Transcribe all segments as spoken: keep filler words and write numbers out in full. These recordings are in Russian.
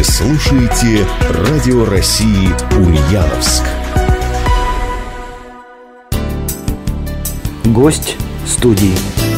слушаете Радио России Ульяновск. Гость студии.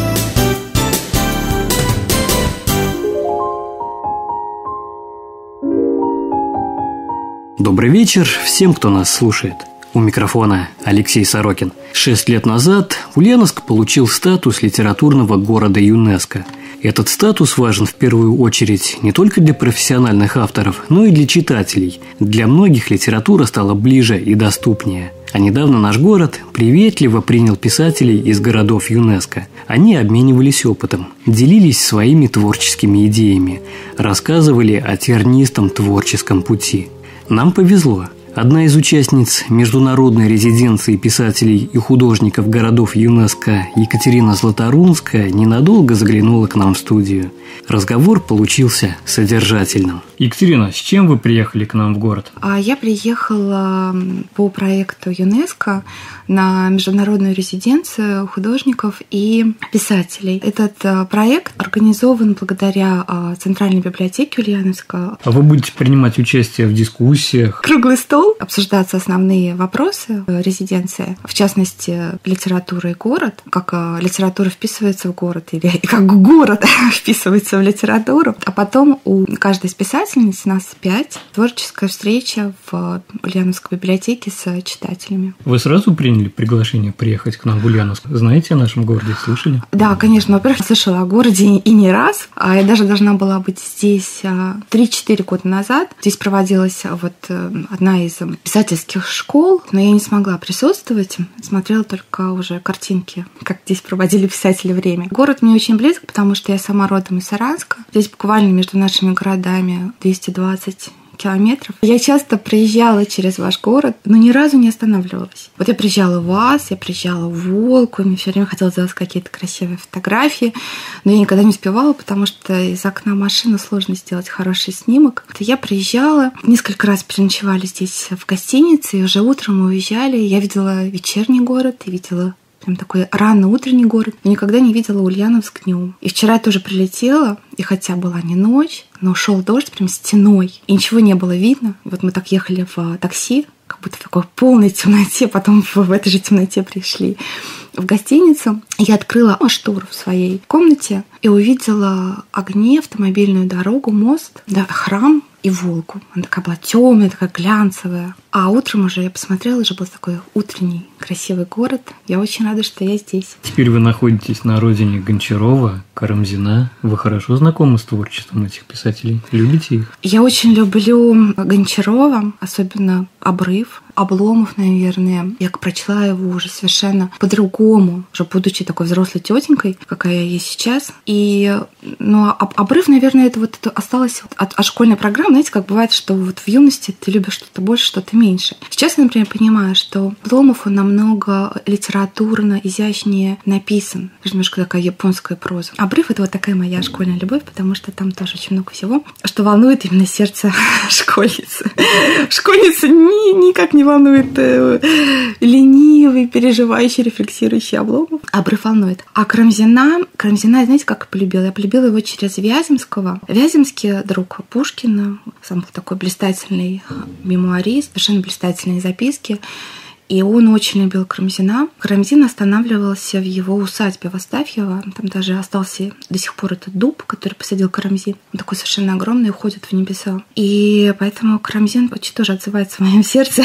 Добрый вечер всем, кто нас слушает. У микрофона Алексей Сорокин. Шесть лет назад Ульяновск получил статус литературного города ЮНЕСКО. Этот статус важен в первую очередь не только для профессиональных авторов, но и для читателей. Для многих литература стала ближе и доступнее. А недавно наш город приветливо принял писателей из городов ЮНЕСКО. Они обменивались опытом, делились своими творческими идеями, рассказывали о тернистом творческом пути. Нам повезло. Одна из участниц международной резиденции писателей и художников городов ЮНЕСКО Екатерина Златорунская ненадолго заглянула к нам в студию. Разговор получился содержательным. Екатерина, с чем вы приехали к нам в город? Я приехала по проекту ЮНЕСКО на международную резиденцию художников и писателей. Этот проект организован благодаря Центральной библиотеке Ульяновска. А вы будете принимать участие в дискуссиях? Круглый стол, обсуждаться основные вопросы резиденции, в частности, литература и город, как литература вписывается в город или как город вписывается в литературу. А потом у каждой из писательниц, нас пять, творческая встреча в Ульяновской библиотеке с читателями. Вы сразу приняли приглашение приехать к нам в Ульяновск? Знаете о нашем городе? Слышали? Да, конечно. Во-первых, слышала о городе и не раз. Я даже должна была быть здесь три-четыре года назад. Здесь проводилась вот одна из писательских школ, но я не смогла присутствовать. Смотрела только уже картинки, как здесь проводили писатели время. Город мне очень близок, потому что я сама родом из Саранска. Здесь буквально между нашими городами двести двадцать километров. Я часто приезжала через ваш город, но ни разу не останавливалась. Вот я приезжала в Вас, я приезжала в Волку, мне все время хотелось сделать какие-то красивые фотографии, но я никогда не успевала, потому что из окна машины сложно сделать хороший снимок. Вот я приезжала, несколько раз переночевали здесь в гостинице, и уже утром мы уезжали. Я видела вечерний город, и видела прям такой рано утренний город. Но никогда не видела Ульяновск днем. И вчера я тоже прилетела, и хотя была не ночь, но шел дождь прям стеной, и ничего не было видно. И вот мы так ехали в такси, как будто в такой полной темноте, потом в этой же темноте пришли в гостиницу. Я открыла штору в своей комнате и увидела огни, автомобильную дорогу, мост, да, храм и Волгу. Она такая была темная, такая глянцевая. А утром уже я посмотрела, уже был такой утренний красивый город. Я очень рада, что я здесь. Теперь вы находитесь на родине Гончарова, Карамзина. Вы хорошо знакомы с творчеством этих писателей? Любите их? Я очень люблю Гончарова, особенно «Обрыв», Обломов, наверное. Я прочла его уже совершенно по-другому, уже будучи такой взрослой тетенькой, какая я есть сейчас. И, ну, «Обрыв», наверное, это вот это осталось от, от школьной программы. Знаете, как бывает, что вот в юности ты любишь что-то больше, что-то меньше. Сейчас я, например, понимаю, что Обломов, он намного литературно, изящнее написан. Немножко такая японская проза. «Обрыв» — это вот такая моя школьная любовь, потому что там тоже очень много всего, что волнует именно сердце школьницы. Школьница ни, никак не волнует э, ленивый, переживающий, рефлексирующий Обломов. «Обрыв» волнует. А Карамзина, Карамзина, знаете, как я полюбила? Я полюбила его через Вяземского. Вяземский — друг Пушкина, сам был такой блистательный мемуарист, совершенно блистательные записки. И он очень любил Карамзина. Карамзин останавливался в его усадьбе в Астафьево. Там даже остался до сих пор этот дуб, который посадил Карамзин. Он такой совершенно огромный, уходит в небеса. И поэтому Карамзин очень тоже отзывается в моем сердце.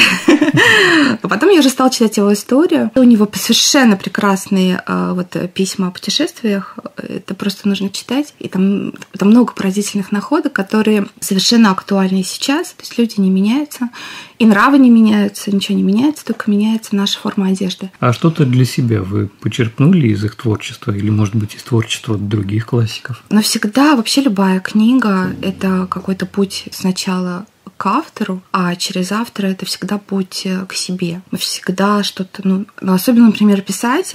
А потом я уже стала читать его историю. У него совершенно прекрасные вот письма о путешествиях. Это просто нужно читать. И там, там много поразительных находок, которые совершенно актуальны и сейчас. То есть люди не меняются, и нравы не меняются, ничего не меняется, только меняется наша форма одежды. А что-то для себя вы почерпнули из их творчества или, может быть, из творчества других классиков? Но всегда вообще любая книга — это какой-то путь сначала к автору, а через автора это всегда путь к себе. Всегда что-то, ну, особенно, например, писатели.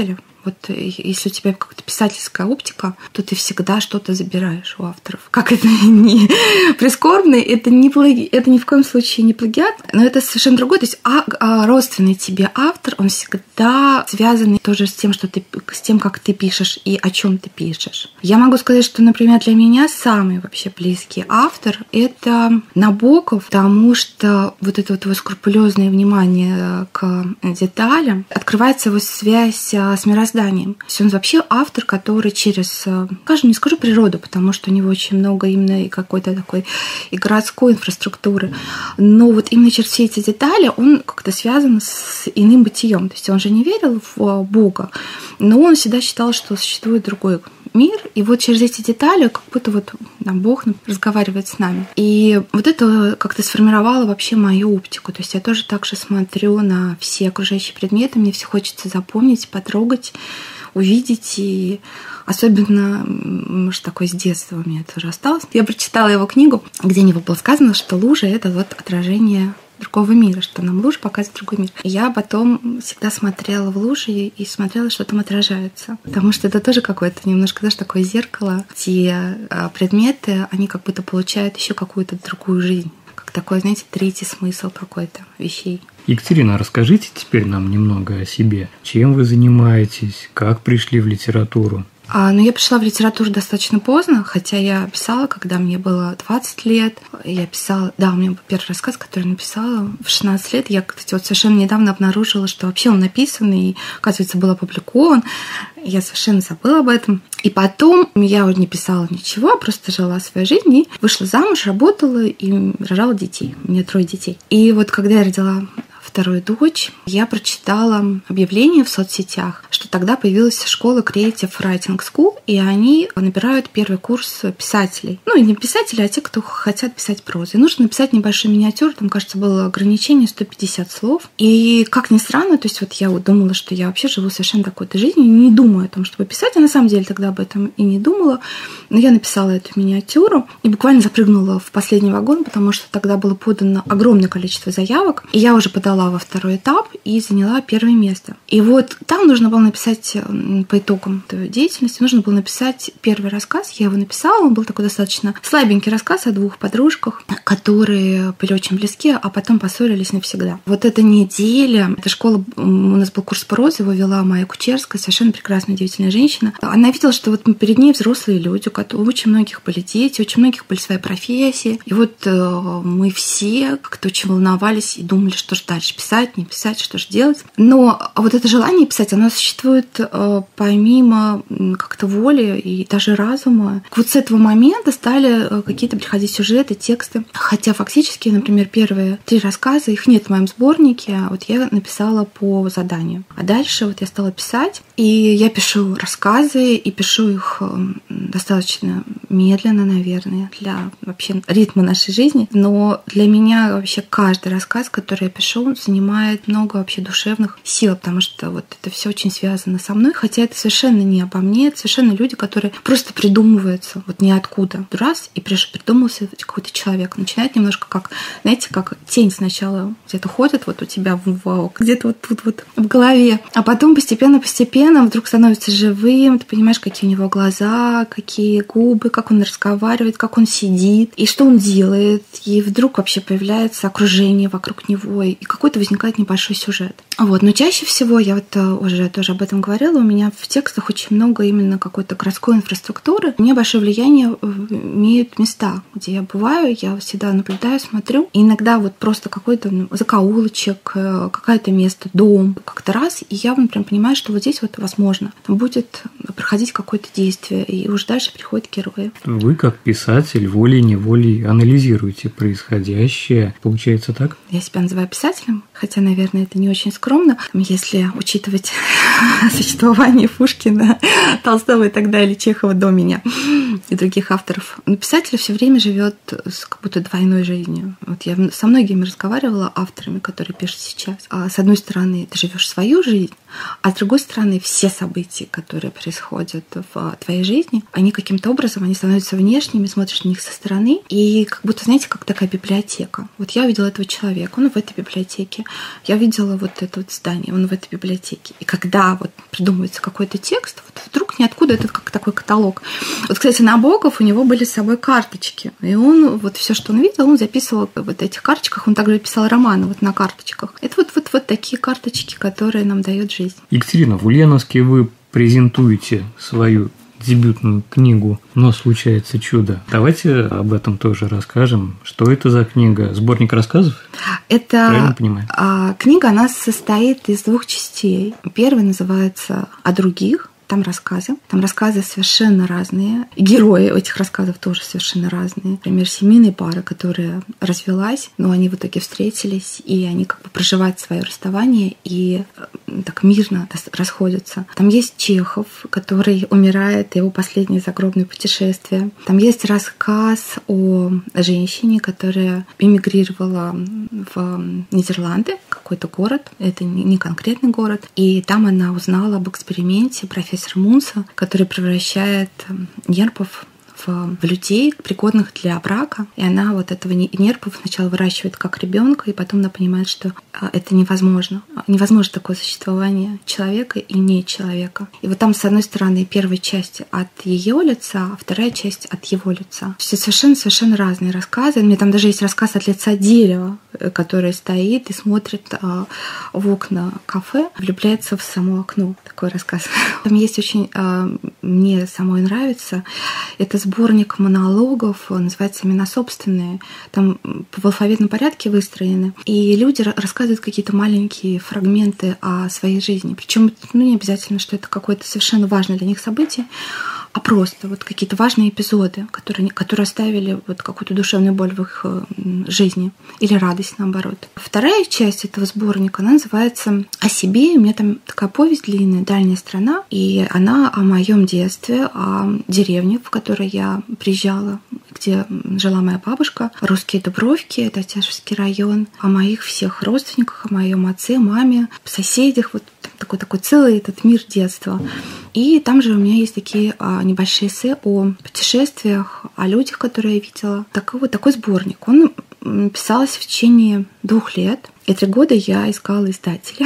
вот если у тебя как-то писательская оптика, то ты всегда что-то забираешь у авторов. Как это не прискорбно, это, не плаги... это ни в коем случае не плагиат, но это совершенно другое. То есть а, а родственный тебе автор, он всегда связан тоже с тем, что ты, с тем, как ты пишешь и о чем ты пишешь. Я могу сказать, что, например, для меня самый вообще близкий автор — это Набоков, потому что вот это вот его скрупулезное внимание к деталям, открывается его связь с мирозданием. То есть он вообще автор, который через, скажем, не скажу природу, потому что у него очень много именно и какой-то такой и городской инфраструктуры, но вот именно через все эти детали он как-то связан с иным бытием. То есть он же не верил в Бога, но он всегда считал, что существует другой мир, и вот через эти детали как будто вот там, Бог разговаривает с нами. И вот это как-то сформировало вообще мою оптику. То есть я тоже так же смотрю на все окружающие предметы, мне все хочется запомнить, потрогать, увидеть, и особенно, может, такое с детства у меня тоже осталось. Я прочитала его книгу, где у него было сказано, что лужа — это вот отражение другого мира, что нам лужа показывает другой мир. И я потом всегда смотрела в лужи и смотрела, что там отражается. Потому что это тоже какое-то немножко, даже такое зеркало. Те предметы, они как будто получают еще какую-то другую жизнь. Как такой, знаете, третий смысл какой-то вещей. Екатерина, расскажите теперь нам немного о себе. Чем вы занимаетесь? Как пришли в литературу? А, ну, я пришла в литературу достаточно поздно, хотя я писала, когда мне было двадцать лет. Я писала, да, у меня был первый рассказ, который я написала в шестнадцать лет. Я, кстати, вот совершенно недавно обнаружила, что вообще он написан и, оказывается, был опубликован. Я совершенно забыла об этом. И потом я уже не писала ничего, просто жила своей жизнью, и вышла замуж, работала и рожала детей. У меня трое детей. И вот когда я родила вторую дочь, я прочитала объявление в соцсетях, что тогда появилась школа Creative Writing School, и они набирают первый курс писателей. Ну, и не писателей, а те, кто хотят писать прозу. И нужно написать небольшой миниатюр, там, кажется, было ограничение сто пятьдесят слов. И, как ни странно, то есть вот я вот думала, что я вообще живу совершенно такой-то жизнью, не думаю о том, чтобы писать, а на самом деле тогда об этом и не думала. Но я написала эту миниатюру и буквально запрыгнула в последний вагон, потому что тогда было подано огромное количество заявок, и я уже подала во второй этап и заняла первое место. И вот там нужно было написать по итогам этой деятельности, нужно было написать первый рассказ. Я его написала, он был такой достаточно слабенький рассказ о двух подружках, которые были очень близки, а потом поссорились навсегда. Вот эта неделя, эта школа, у нас был курс прозы, его вела Майя Кучерская, совершенно прекрасная, удивительная женщина. Она видела, что вот перед ней взрослые люди, у очень многих были дети, очень многих были свои профессии. И вот мы все как-то очень волновались и думали, что же дальше, писать, не писать, что же делать. Но вот это желание писать, оно существует помимо как-то воли и даже разума. Вот с этого момента стали какие-то приходить сюжеты, тексты. Хотя фактически, например, первые три рассказа, их нет в моем сборнике, а вот я написала по заданию. А дальше вот я стала писать, и я пишу рассказы, и пишу их достаточно медленно, наверное, для вообще ритма нашей жизни. Но для меня вообще каждый рассказ, который я пишу, занимает много вообще душевных сил, потому что вот это все очень связано со мной, хотя это совершенно не обо мне, это совершенно люди, которые просто придумываются вот ниоткуда. Раз, и придумался какой-то человек. Начинает немножко как, знаете, как тень сначала где-то ходит вот у тебя в, где-то вот тут вот в голове, а потом постепенно-постепенно вдруг становится живым, ты понимаешь, какие у него глаза, какие губы, как он разговаривает, как он сидит, и что он делает, и вдруг вообще появляется окружение вокруг него, и какой-то возникает небольшой сюжет. Вот. Но чаще всего, я вот уже тоже об этом говорила, у меня в текстах очень много именно какой-то городской инфраструктуры. У меня большое влияние имеют места, где я бываю, я всегда наблюдаю, смотрю. И иногда вот просто какой-то закоулочек, какое-то место, дом, как-то раз, и я вот прям понимаю, что вот здесь вот, возможно, там будет проходить какое-то действие, и уже дальше приходят герои. Вы, как писатель, волей-неволей анализируете происходящее. Получается так? Я себя называю писателем, хотя, наверное, это не очень скромно, если учитывать существование Пушкина, Толстого и так далее, Чехова до меня и других авторов. Но писатель все время живет с как будто двойной жизнью. Вот я со многими разговаривала, авторами, которые пишут сейчас. А с одной стороны, ты живешь свою жизнь, А с другой стороны, все события, которые происходят в твоей жизни, они каким-то образом, они становятся внешними, смотришь на них со стороны, и как будто, знаете, как такая библиотека. Вот я увидела этого человека, он в этой библиотеке. Я видела вот это вот здание, он в этой библиотеке. И когда вот придумывается какой-то текст, вот вдруг ниоткуда этот как такой каталог. Вот, кстати, Набоков, у него были с собой карточки. И он вот все, что он видел, он записывал в вот этих карточках. Он также писал романы вот на карточках. Это вот, вот, вот такие карточки, которые нам дает жизнь. Екатерина, в Ульяновске вы презентуете свою дебютную книгу «Но случается чудо». Давайте об этом тоже расскажем. Что это за книга? Сборник рассказов? Это правильно понимаю? А, книга, она состоит из двух частей. Первая называется «О других». Там рассказы. Там рассказы совершенно разные. Герои этих рассказов тоже совершенно разные. Например, семейная пара, которая развелась, но они в итоге встретились, и они как бы проживают свое расставание и так мирно расходятся. Там есть Чехов, который умирает, его последнее загробное путешествие. Там есть рассказ о женщине, которая эмигрировала в Нидерланды, какой-то город, это не конкретный город, и там она узнала об эксперименте профессора Мунса, который превращает нерпов в, в людей, пригодных для брака. И она вот этого нерпов сначала выращивает как ребенка, и потом она понимает, что это невозможно. Невозможно такое существование человека и не человека. И вот там, с одной стороны, первая часть от ее лица, а вторая часть от его лица. То есть это совершенно-совершенно разные рассказы. У меня там даже есть рассказ от лица дерева, которое стоит и смотрит в окна кафе, влюбляется в само окно. Такой рассказ. Там есть очень... Мне самой нравится. Это сборник монологов, называется «Имена собственные». Там в алфавитном порядке выстроены. И люди рассказывают какие-то маленькие фрагменты о своей жизни. Причем ну, не обязательно, что это какое-то совершенно важное для них событие, а просто вот какие-то важные эпизоды, которые, которые оставили вот какую-то душевную боль в их жизни или радость, наоборот. Вторая часть этого сборника, она называется «О себе». У меня там такая повесть длинная «Дальняя страна», и она о моем детстве, о деревне, в которой я приезжала, где жила моя бабушка, Русские Дубровки, это Тяжевский район, о моих всех родственниках, о моем отце, маме, соседях, вот такой, такой целый этот мир детства. И там же у меня есть такие а, небольшие эссе о путешествиях, о людях, которые я видела. Такой вот такой сборник. Он писался в течение двух лет. И три года я искала издателя.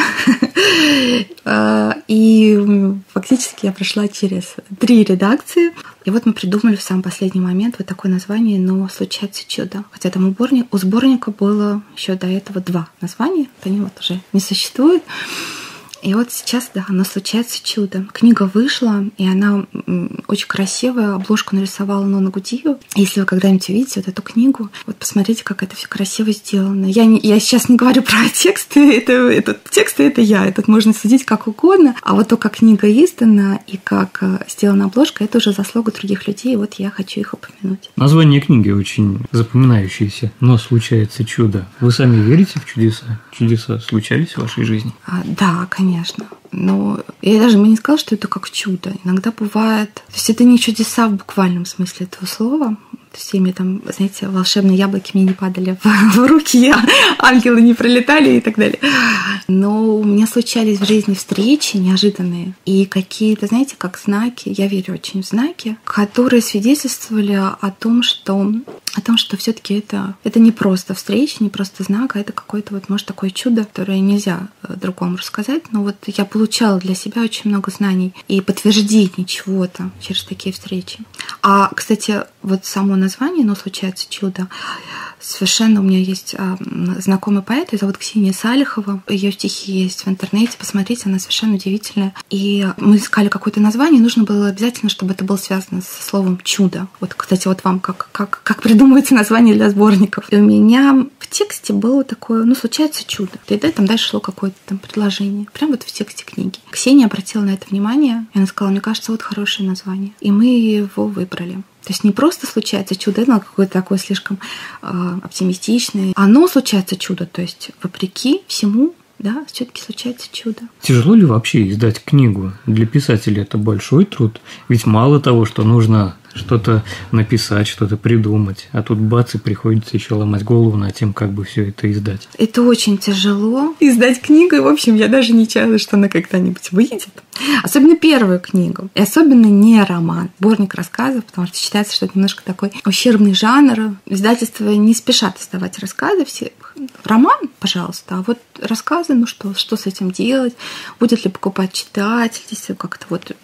И фактически я прошла через три редакции. И вот мы придумали в самый последний момент вот такое название «Но случается чудо». Хотя там у сборника, у сборника было еще до этого два названия. Они вот уже не существуют. И вот сейчас, да, оно случается чудо. Книга вышла, и она очень красивая. Обложку нарисовала Нона Гудиева. Если вы когда-нибудь увидите вот эту книгу, вот посмотрите, как это все красиво сделано. Я, не, я сейчас не говорю про тексты, это, этот тексты это я. Этот можно судить как угодно. А вот то, как книга издана и как сделана обложка, это уже заслуга других людей. И вот я хочу их упомянуть. Название книги очень запоминающееся. «Но случается чудо». Вы сами верите в чудеса? Чудеса случались в вашей жизни? А, да, конечно. Конечно. Но я даже бы не сказала, что это как чудо. Иногда бывает... То есть это не чудеса в буквальном смысле этого слова. То есть ими там, знаете, волшебные яблоки мне не падали в, в руки, я, ангелы не пролетали и так далее. Но у меня случались в жизни встречи неожиданные. И какие-то, знаете, как знаки, я верю очень в знаки, которые свидетельствовали о том, что, о том, что все-таки это, это не просто встреча, не просто знак, а это какое-то, вот, может, такое чудо, которое нельзя другому рассказать. Но вот я получала для себя очень много знаний и подтверждений чего-то через такие встречи. А, кстати, вот само название «Но случается чудо». Совершенно у меня есть а, знакомый поэт, ее зовут Ксения Салихова. Ее стихи есть в интернете, посмотрите, она совершенно удивительная. И мы искали какое-то название, нужно было обязательно, чтобы это было связано со словом «чудо». Вот, кстати, вот вам как, как, как придумывается название для сборников. И у меня в тексте было такое, ну, случается чудо. И да, там дальше шло какое-то там предложение. Прям вот в тексте книги. Ксения обратила на это внимание, и она сказала, мне кажется, вот хорошее название. И мы его выбрали. То есть не просто случается чудо, это какое-то такое слишком э, оптимистичное. Оно случается чудо, то есть вопреки всему да, все-таки случается чудо. Тяжело ли вообще издать книгу? Для писателя это большой труд, ведь мало того, что нужно что-то написать, что-то придумать, а тут бац, и приходится еще ломать голову над тем, как бы все это издать. Это очень тяжело. Издать книгу, и, в общем, я даже не чаяла, что она когда-нибудь выйдет. Особенно первую книгу. И особенно не роман, сборник рассказов, потому что считается, что это немножко такой ущербный жанр. Издательства не спешат издавать рассказы все. Роман, пожалуйста, а вот рассказы, ну что, что с этим делать? Будет ли покупать читатель? Если как-то вот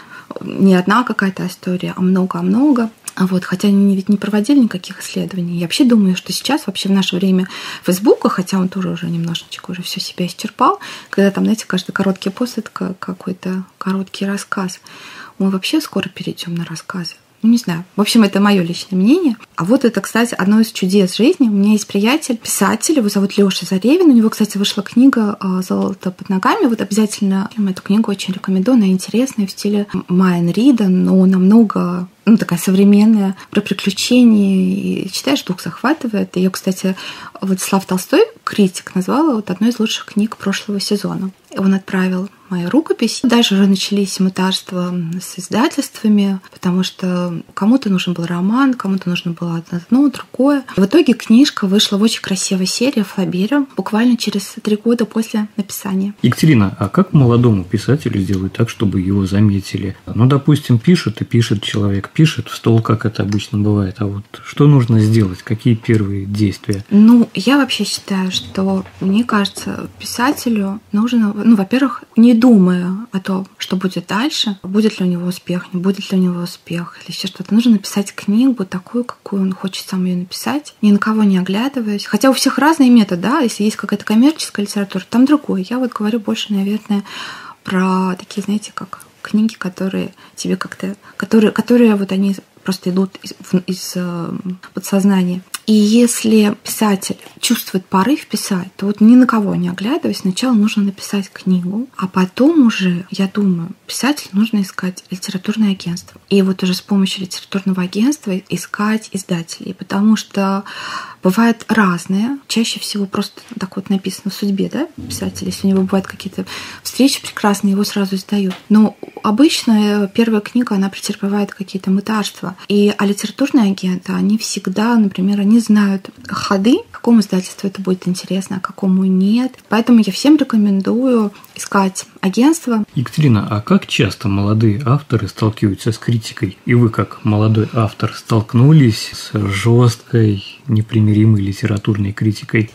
не одна какая-то история, а много-много. А вот, хотя они ведь не проводили никаких исследований. Я вообще думаю, что сейчас вообще в наше время Фейсбука, хотя он тоже уже немножечко уже все себя исчерпал, когда там, знаете, каждый короткий пост — это какой-то короткий рассказ. Мы вообще скоро перейдем на рассказы. Ну, не знаю. В общем, это мое личное мнение. А вот это, кстати, одно из чудес жизни. У меня есть приятель, писатель, его зовут Лёша Заревин. У него, кстати, вышла книга «Золото под ногами». Вот обязательно эту книгу очень рекомендую. Она интересная в стиле Майн Рида, но намного, ну, такая современная, про приключения. И читаешь, дух захватывает. Ее, кстати, Владислав Толстой, критик, назвал вот одной из лучших книг прошлого сезона. Он отправил мою рукопись. Дальше уже начались мытарства с издательствами, потому что кому-то нужен был роман, кому-то нужно было одно, другое. В итоге книжка вышла в очень красивой серии «Флабере» буквально через три года после написания. Екатерина, а как молодому писателю сделать так, чтобы его заметили? Ну, допустим, пишет и пишет человек, пишет в стол, как это обычно бывает. А вот что нужно сделать? Какие первые действия? Ну, я вообще считаю, что, мне кажется, писателю нужно, ну, во-первых, не думая о том, что будет дальше, будет ли у него успех, не будет ли у него успех, или еще что-то. Нужно написать книгу такую, какую он хочет сам ее написать, ни на кого не оглядываясь. Хотя у всех разные методы, да, если есть какая-то коммерческая литература, там другой. Я вот говорю больше, наверное, про такие, знаете, как книги, которые тебе как-то, которые, которые вот они просто идут из, из э, подсознания. И если писатель чувствует порыв писать, то вот ни на кого не оглядываясь, сначала нужно написать книгу, а потом уже, я думаю, писателю нужно искать литературное агентство. И вот уже с помощью литературного агентства искать издателей, потому что бывают разные. Чаще всего просто так вот написано в судьбе, да, писателя. Если у него бывают какие-то встречи прекрасные, его сразу издают. Но обычно первая книга, она претерпевает какие-то мытарства. И а литературные агенты, они всегда, например, они знают ходы, какому издательству это будет интересно, а какому нет. Поэтому я всем рекомендую искать агентство. Екатерина, а как часто молодые авторы сталкиваются с критикой? И вы, как молодой автор, столкнулись с жесткой, непримиримой литературной критикой?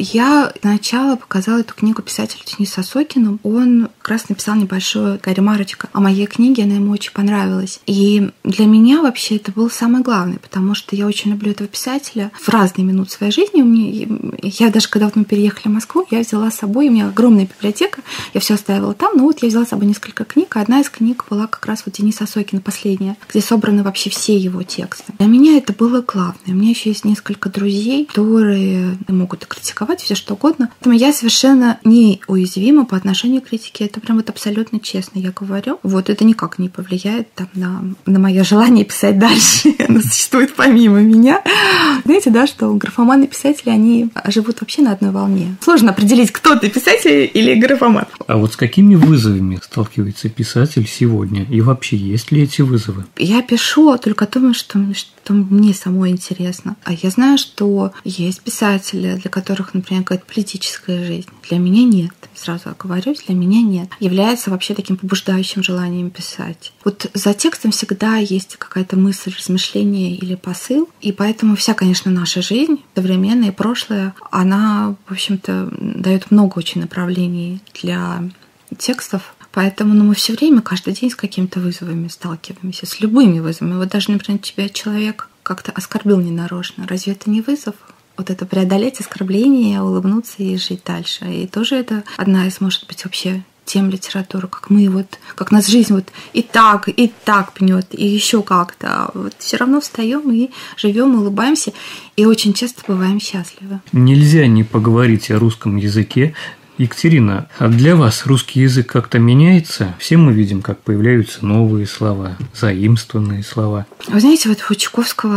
Я сначала показала эту книгу писателю Денису Осокину. Он как раз написал небольшую ремарочку о моей книге, она ему очень понравилась. И для меня вообще это было самое главное, потому что я очень люблю этого писателя. В разные минуты своей жизни у меня, я даже когда вот мы переехали в Москву, я взяла с собой, у меня огромная библиотека, я все оставила там, но вот я взяла с собой несколько книг, а одна из книг была как раз вот Дениса Осокина, последняя, где собраны вообще все его тексты. Для меня это было главное. У меня еще есть несколько друзей, которые могут критиковать все что угодно. Поэтому я совершенно не уязвима по отношению к критике. Это прям вот абсолютно честно я говорю. Вот это никак не повлияет там, на, на мое желание писать дальше. Оно существует помимо меня. Знаете, да, что графоманы писатели, они живут вообще на одной волне. Сложно определить, кто ты, писатель или графоман. А вот с какими вызовами сталкивается писатель сегодня? И вообще, есть ли эти вызовы? Я пишу только о том, что, что мне самой интересно. А я знаю, что есть писатели, для которых, например, какая-то политическая жизнь. Для меня нет. Сразу оговорюсь, для меня нет. Является вообще таким побуждающим желанием писать. Вот за текстом всегда есть какая-то мысль, размышление или посыл. И поэтому вся, конечно, наша жизнь, современная и прошлая, она, в общем-то, дает много очень направлений для текстов. Поэтому ну, мы все время, каждый день с какими-то вызовами сталкиваемся, с любыми вызовами. Вот даже, например, тебя человек как-то оскорбил ненарочно. Разве это не вызов? Вот это преодолеть оскорбление, улыбнуться и жить дальше. И тоже это одна из, может быть, вообще тем литературы, как мы вот, как нас жизнь вот и так, и так пнет, и еще как-то. Вот все равно встаем и живем, улыбаемся, и очень часто бываем счастливы. Нельзя не поговорить о русском языке. Екатерина, а для вас русский язык как-то меняется? Все мы видим, как появляются новые слова, заимствованные слова. Вы знаете, вот у Чуковского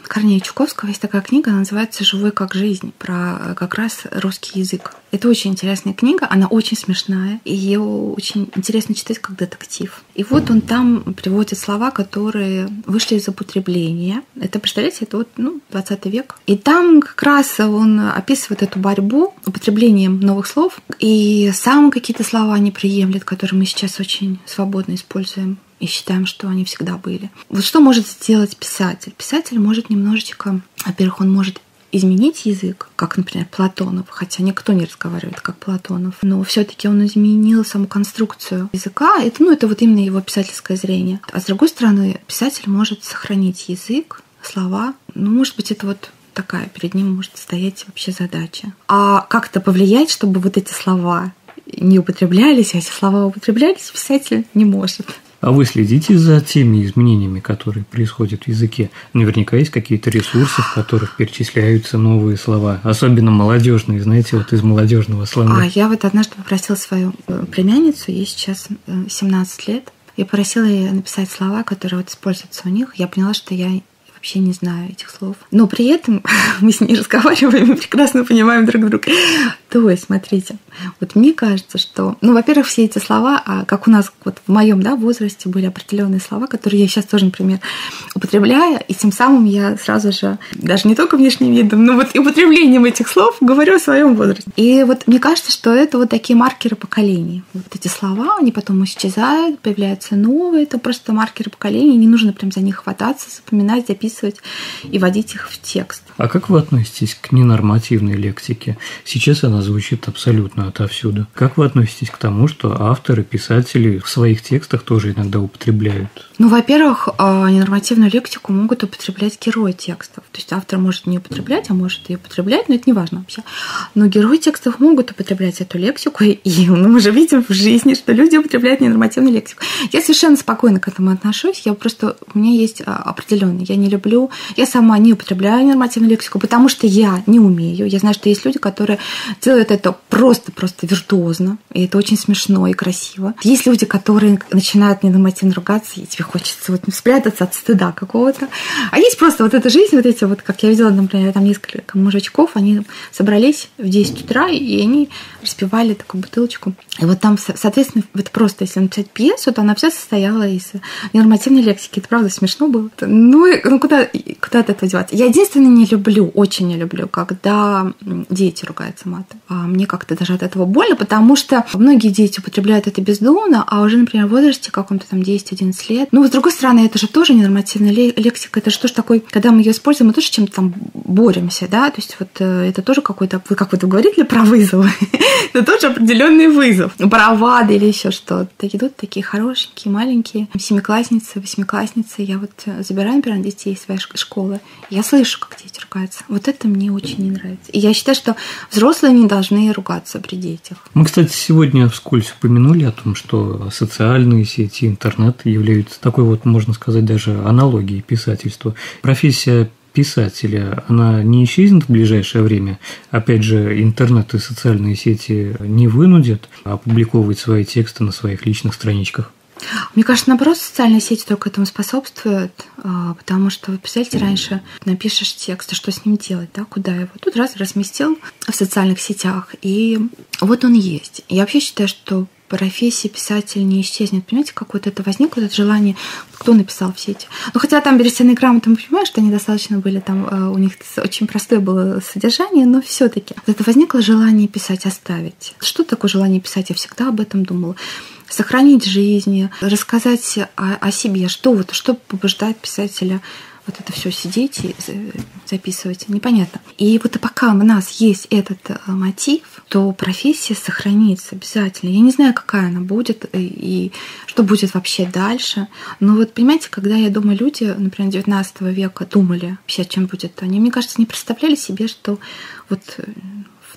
Корнея Чуковского есть такая книга, она называется «Живой как жизнь», про как раз русский язык. Это очень интересная книга, она очень смешная, и ее очень интересно читать как детектив. И вот он там приводит слова, которые вышли из употребления. Это, представляете, это вот, ну, двадцатый век. И там как раз он описывает эту борьбу употреблением новых слов, и сам какие-то слова не приемлет, которые мы сейчас очень свободно используем и считаем, что они всегда были. Вот что может сделать писатель? Писатель может немножечко, во-первых, он может изменить язык, как, например, Платонов, хотя никто не разговаривает как Платонов, но все-таки он изменил саму конструкцию языка. Это, ну, это вот именно его писательское зрение. А с другой стороны, писатель может сохранить язык, слова. Ну, может быть, это вот такая перед ним может стоять вообще задача. А как-то повлиять, чтобы вот эти слова не употреблялись, а эти слова употреблялись, писатель не может. А вы следите за теми изменениями, которые происходят в языке? Наверняка есть какие-то ресурсы, в которых перечисляются новые слова, особенно молодежные, знаете, вот из молодежного сленга. А я вот однажды попросила свою племянницу, ей сейчас семнадцать лет, я попросила ее написать слова, которые вот используются у них. Я поняла, что я вообще не знаю этих слов. Но при этом мы с ней разговариваем и прекрасно понимаем друг друга. То есть, смотрите, вот мне кажется, что, ну, во-первых, все эти слова, а как у нас вот в моем, да, возрасте были определенные слова, которые я сейчас тоже, например, употребляю, и тем самым я сразу же, даже не только внешним видом, но вот и употреблением этих слов говорю о своем возрасте. И вот мне кажется, что это вот такие маркеры поколений. Вот эти слова, они потом исчезают, появляются новые, это просто маркеры поколений, не нужно прям за них хвататься, запоминать, записывать и вводить их в текст. А как вы относитесь к ненормативной лексике? Сейчас она звучит абсолютно отовсюду. Как вы относитесь к тому, что авторы, писатели в своих текстах тоже иногда употребляют? Ну, во-первых, ненормативную лексику могут употреблять герои текстов. То есть автор может не употреблять, а может и употреблять, но это не важно вообще. Но герои текстов могут употреблять эту лексику, и ну, мы же видим в жизни, что люди употребляют ненормативную лексику. Я совершенно спокойно к этому отношусь. Я просто, у меня есть определенный. Я не люблю, я сама не употребляю ненормативную лексику, потому что я не умею. Я знаю, что есть люди, которые делают это просто-просто виртуозно, и это очень смешно и красиво. Есть люди, которые начинают ненормативно ругаться, и тебе хочется вот спрятаться от стыда какого-то. А есть просто вот эта жизнь, вот эти вот, как я видела, например, там несколько мужичков, они собрались в десять утра, и они распивали такую бутылочку. И вот там, соответственно, это просто, если написать пьесу, то она вся состояла из ненормативной лексики. Это правда смешно было. Ну, ну куда, куда от этого деваться? Я единственное не люблю, очень не люблю, когда дети ругаются матом. А мне как-то даже от этого больно, потому что многие дети употребляют это бездумно, а уже, например, в возрасте каком-то там десять-одиннадцать лет. Ну, с другой стороны, это же тоже ненормативная лексика. Это же тоже такой, когда мы ее используем, мы тоже чем-то там боремся, да? То есть вот это тоже какой-то, вы как вы говорили про вызовы, это тоже определенный вызов. Бравады или еще что-то. Идут такие хорошенькие, маленькие семиклассницы, восьмиклассницы. Я вот забираю, например, детей из своей школы. Я слышу, как дети ругаются. Вот это мне очень не нравится. И я считаю, что взрослые не должны ругаться при детях. Мы, кстати, сегодня вскользь упомянули о том, что социальные сети, интернет являются такой вот, можно сказать, даже аналогией писательству. Профессия писателя, она не исчезнет в ближайшее время. Опять же, интернет и социальные сети не вынудят опубликовывать свои тексты на своих личных страничках. Мне кажется, наоборот, социальные сети только этому способствуют, потому что, вы представляете, раньше напишешь текст, и что с ним делать, да, куда его? Тут раз разместил в социальных сетях, и вот он есть. Я вообще считаю, что профессия писателя не исчезнет. Понимаете, как вот это возникло, это желание, кто написал все эти. Ну, хотя там берестяные грамоты, мы понимаем, что они достаточно были, там у них очень простое было содержание, но все-таки вот это возникло желание писать, оставить. Что такое желание писать? Я всегда об этом думала. Сохранить жизнь, рассказать о, о себе, что вот, что побуждает писателя вот это все сидеть и записывать, непонятно. И вот пока у нас есть этот мотив, то профессия сохранится обязательно. Я не знаю, какая она будет и что будет вообще дальше. Но вот понимаете, когда я думаю, люди, например, девятнадцатого века думали вообще, чем будет, они, мне кажется, не представляли себе, что вот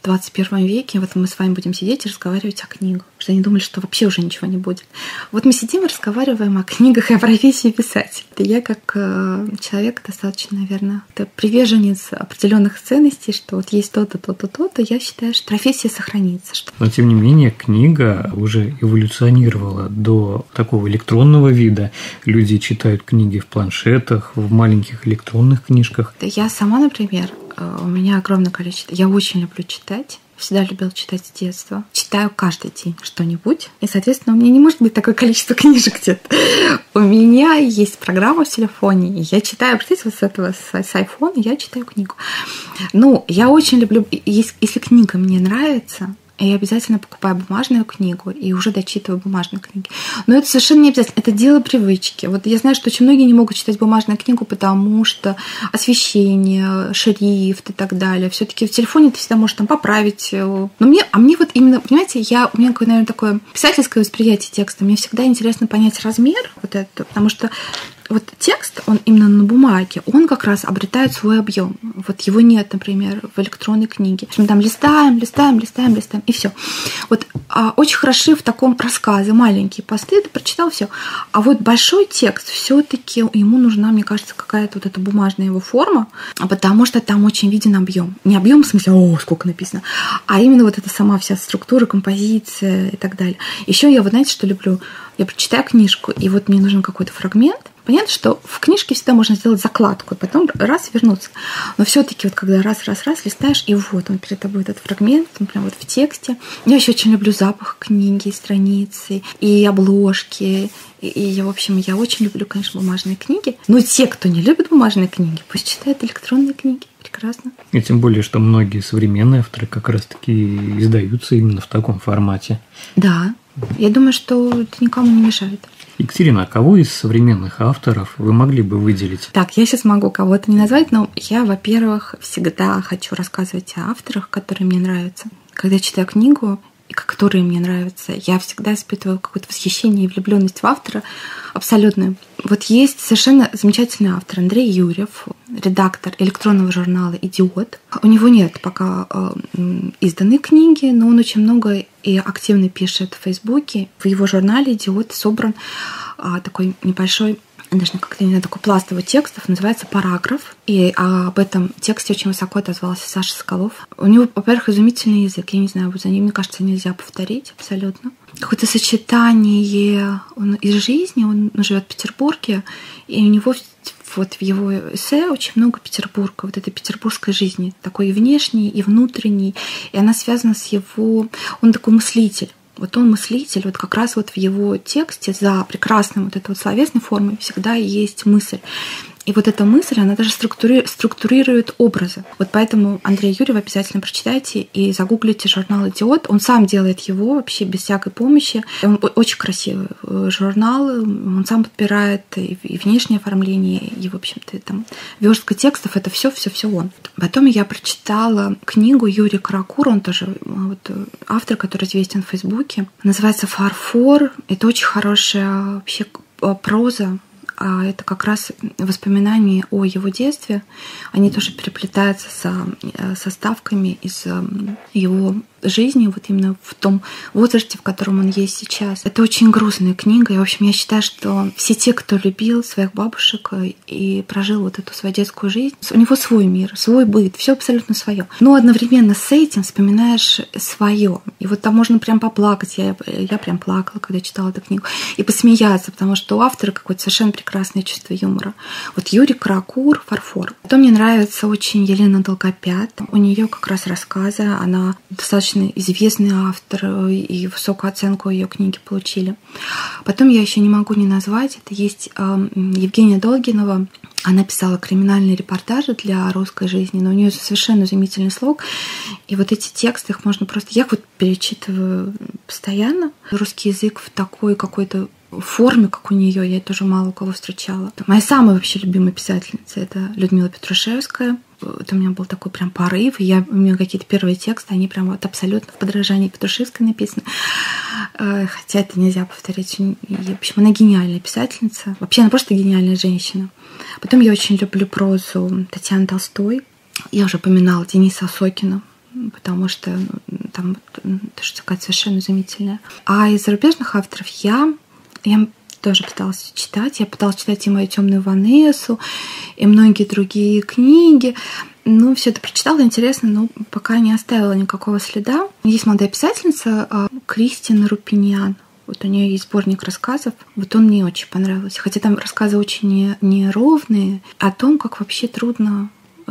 двадцать первом веке, вот мы с вами будем сидеть и разговаривать о книгах. Что они думали, что вообще уже ничего не будет. Вот мы сидим и разговариваем о книгах и о профессии писателя. Я как человек достаточно, наверное, приверженец определенных ценностей, что вот есть то-то, то-то, то-то, я считаю, что профессия сохранится. Что... Но, тем не менее, книга уже эволюционировала до такого электронного вида. Люди читают книги в планшетах, в маленьких электронных книжках. Я сама, например, у меня огромное количество. Я очень люблю читать. Всегда любила читать с детства. Читаю каждый день что-нибудь. И, соответственно, у меня не может быть такое количество книжек где-то. У меня есть программа в телефоне, и я читаю, представьте, вот с этого, с айфона я читаю книгу. Ну, я очень люблю, если книга мне нравится, я обязательно покупаю бумажную книгу и уже дочитываю бумажные книги. Но это совершенно не обязательно. Это дело привычки. Вот я знаю, что очень многие не могут читать бумажную книгу, потому что освещение, шрифт и так далее. Все-таки в телефоне ты всегда можешь там поправить. Но мне, а мне вот именно, понимаете, я, у меня, наверное, такое писательское восприятие текста. Мне всегда интересно понять размер вот это, потому что вот текст, он именно на бумаге, он как раз обретает свой объем. Вот его нет, например, в электронной книге. Мы там листаем, листаем, листаем, листаем, и все. Вот а, очень хороши в таком рассказе маленькие посты, ты прочитал все. А вот большой текст, все-таки ему нужна, мне кажется, какая-то вот эта бумажная его форма, потому что там очень виден объем. Не объем в смысле, о, сколько написано, а именно вот эта сама вся структура, композиция и так далее. Еще я, вот знаете, что люблю? Я прочитаю книжку, и вот мне нужен какой-то фрагмент. Понятно, что в книжке всегда можно сделать закладку, и потом раз вернуться. Но все-таки вот когда раз-раз-раз листаешь, и вот он перед тобой этот фрагмент, он прям вот в тексте. Я еще очень люблю запах книги, страницы, и обложки. И, и я, в общем, я очень люблю, конечно, бумажные книги. Но те, кто не любит бумажные книги, пусть читают электронные книги. Прекрасно. И тем более, что многие современные авторы как раз-таки издаются именно в таком формате. Да. Я думаю, что это никому не мешает. Екатерина, а кого из современных авторов вы могли бы выделить? Так, я сейчас могу кого-то не назвать, но я, во-первых, всегда хочу рассказывать о авторах, которые мне нравятся. Когда я читаю книгу, которые мне нравятся, я всегда испытываю какое-то восхищение и влюбленность в автора абсолютную. Вот есть совершенно замечательный автор Андрей Юрьев, редактор электронного журнала «Идиот». У него нет пока э, изданной книги, но он очень много и активно пишет в Фейсбуке. В его журнале «Идиот» собран э, такой небольшой, даже как-то не знаю, такой пласт его текстов, называется «Параграф». И об этом тексте очень высоко отозвался Саша Соколов. У него, во-первых, изумительный язык. Я не знаю, вот за ним, мне кажется, нельзя повторить абсолютно. Какое-то сочетание он из жизни. Он живет в Петербурге, и у него вот в его эссе очень много Петербурга, вот этой петербургской жизни, такой и внешней, и внутренней. И она связана с его... Он такой мыслитель. Вот он мыслитель, вот как раз вот в его тексте за прекрасной вот этой вот словесной формой всегда есть мысль. И вот эта мысль, она даже структури... структурирует образы. Вот поэтому Андрея Юрьева обязательно прочитайте и загуглите журнал «Идиот». Он сам делает его вообще без всякой помощи. Он очень красивый журнал, он сам подбирает и внешнее оформление, и, в общем-то, там верстка текстов, это все, все, все он. Потом я прочитала книгу Юрия Каракура, он тоже вот, автор, который известен в Фейсбуке. Называется «Фарфор». Это очень хорошая вообще проза. А это как раз воспоминания о его детстве. Они тоже переплетаются со, со ставками из его жизни, вот именно в том возрасте, в котором он есть сейчас. Это очень грустная книга. И, в общем, я считаю, что все те, кто любил своих бабушек и прожил вот эту свою детскую жизнь, у него свой мир, свой быт, все абсолютно свое. Но одновременно с этим вспоминаешь свое. И вот там можно прям поплакать. Я, я прям плакала, когда читала эту книгу. И посмеяться, потому что у автора какое-то совершенно прекрасное чувство юмора. Вот Юрий Каракур, «Фарфор». Потом мне нравится очень Елена Долгопят. У нее как раз рассказы. Она достаточно известный автор, и высокую оценку ее книги получили. Потом я еще не могу не назвать. Это есть Евгения Долгинова. Она писала криминальные репортажи для русской жизни, но у нее совершенно изумительный слог. И вот эти тексты, их можно просто... Я вот перечитываю постоянно. Русский язык в такой какой-то форме, как у нее, я тоже мало у кого встречала. Моя самая вообще любимая писательница — это Людмила Петрушевская. Это у меня был такой прям порыв, и я, у меня какие-то первые тексты, они прям вот абсолютно в подражании Петрушевской написаны. Хотя это нельзя повторять. В общем, она гениальная писательница. Вообще, она просто гениальная женщина. Потом я очень люблю прозу Татьяны Толстой. Я уже упоминала Дениса Осокина. потому что там тоже такая совершенно изумительная. А из зарубежных авторов я, я тоже пыталась читать. Я пыталась читать и «Мою темную Ванессу», и многие другие книги. Ну, все это прочитала, интересно, но пока не оставила никакого следа. Есть молодая писательница Кристина Рупиньян. Вот у нее есть сборник рассказов. Вот он мне очень понравился. Хотя там рассказы очень неровные о том, как вообще трудно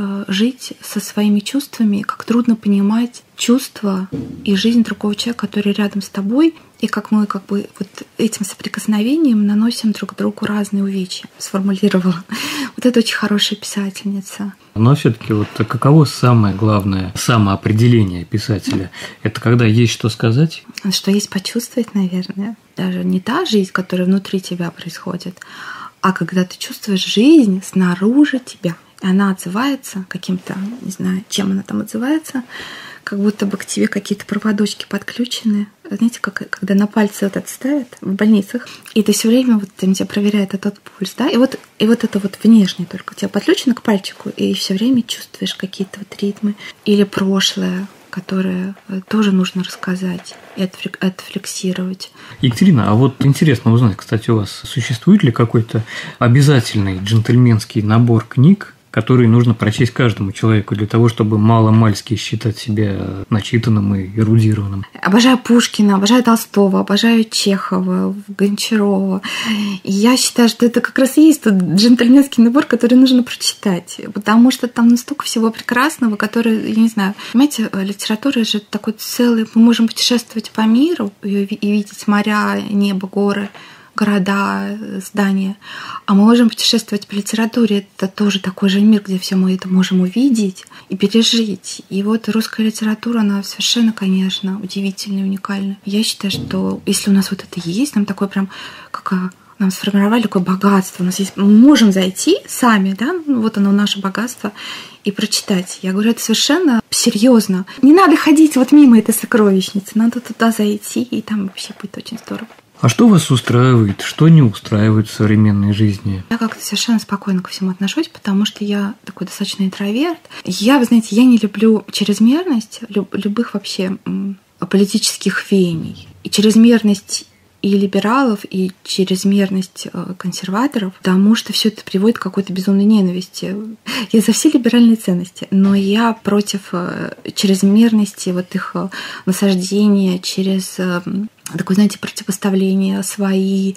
жить со своими чувствами, как трудно понимать чувства и жизнь другого человека, который рядом с тобой, и как мы как бы вот этим соприкосновением наносим друг другу разные увечья. Сформулировала. Вот это очень хорошая писательница. Но все-таки вот каково самое главное самоопределение писателя? Это когда есть что сказать? Что есть почувствовать, наверное. Даже не та жизнь, которая внутри тебя происходит, а когда ты чувствуешь жизнь снаружи тебя. Она отзывается каким-то, не знаю, чем она там отзывается, как будто бы к тебе какие-то проводочки подключены. Знаете, как когда на пальцы вот это ставят в больницах, и ты все время вот там тебя проверяет этот пульс, да, и вот, и вот это вот внешне только тебя подключено к пальчику, и все время чувствуешь какие-то вот ритмы или прошлое, которое тоже нужно рассказать и отфиксировать. Екатерина, а вот интересно узнать, кстати, у вас существует ли какой-то обязательный джентльменский набор книг, которые нужно прочесть каждому человеку для того, чтобы мало-мальски считать себя начитанным и эрудированным? Обожаю Пушкина, обожаю Толстого, обожаю Чехова, Гончарова. И я считаю, что это как раз и есть тот джентльменский набор, который нужно прочитать, потому что там настолько всего прекрасного, которое, я не знаю, понимаете, литература же такой целый... Мы можем путешествовать по миру и видеть моря, небо, горы, города, здания. А мы можем путешествовать по литературе. Это тоже такой же мир, где все мы это можем увидеть и пережить. И вот русская литература, она совершенно, конечно, удивительная, уникальная. Я считаю, что если у нас вот это есть, нам такое прям, как нам сформировали такое богатство. У нас есть, мы можем зайти сами, да, вот оно наше богатство, и прочитать. Я говорю, это совершенно серьезно. Не надо ходить вот мимо этой сокровищницы, надо туда зайти, и там вообще будет очень здорово. А что вас устраивает, что не устраивает в современной жизни? Я как-то совершенно спокойно ко всему отношусь, потому что я такой достаточно интроверт. Я, вы знаете, я не люблю чрезмерность люб- любых вообще м, политических веяний. И чрезмерность и либералов, и чрезмерность консерваторов, потому что все это приводит к какой-то безумной ненависти. Я за все либеральные ценности, но я против чрезмерности вот их насаждения через такое, знаете, противопоставление свои,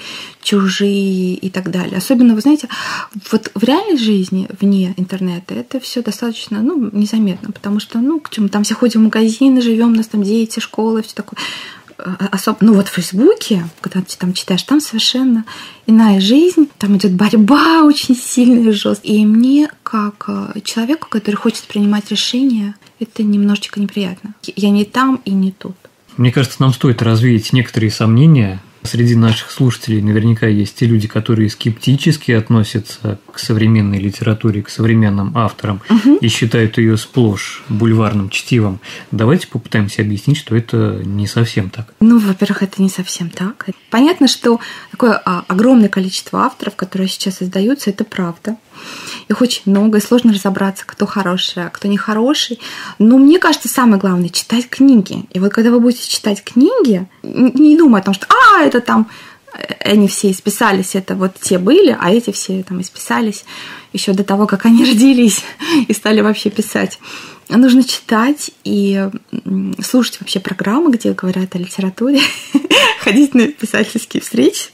чужие и так далее. Особенно, вы знаете, вот в реальной жизни, вне интернета, это все достаточно, ну, незаметно, потому что, ну, к чему, там все ходим в магазины, живем, у нас там дети, школа, все такое. Особо, ну вот в Фейсбуке, когда ты там читаешь, там совершенно иная жизнь, там идет борьба очень сильная, жесткая. И мне, как человеку, который хочет принимать решения, это немножечко неприятно. Я не там и не тут. Мне кажется, нам стоит развеять некоторые сомнения. Среди наших слушателей наверняка есть те люди, которые скептически относятся к современной литературе, к современным авторам, угу. и считают ее сплошь бульварным чтивом. Давайте попытаемся объяснить, что это не совсем так. Ну, во-первых, это не совсем так. Понятно, что такое огромное количество авторов, которые сейчас издаются, это правда. Их очень много, и сложно разобраться, кто хороший, а кто нехороший. Но мне кажется, самое главное – читать книги. И вот когда вы будете читать книги, не думая о том, что «а, это там они все исписались, это вот те были, а эти все там исписались еще до того, как они родились и стали вообще писать». Нужно читать и слушать вообще программы, где говорят о литературе, ходить на писательские встречи.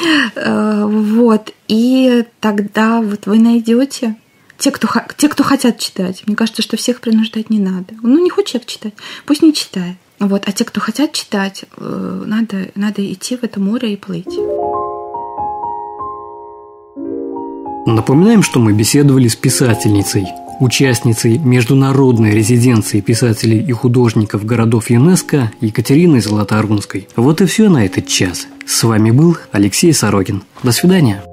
Вот. И тогда вот вы найдете те, кто, те, кто хотят читать. Мне кажется, что всех принуждать не надо. Ну, не хочет человек читать, пусть не читает. Вот. А те, кто хотят читать, надо, надо идти в это море и плыть. Напоминаем, что мы беседовали с писательницей, участницей международной резиденции писателей и художников городов ЮНЕСКО Екатериной Золотоорунской. Вот и все на этот час. С вами был Алексей Сорокин. До свидания.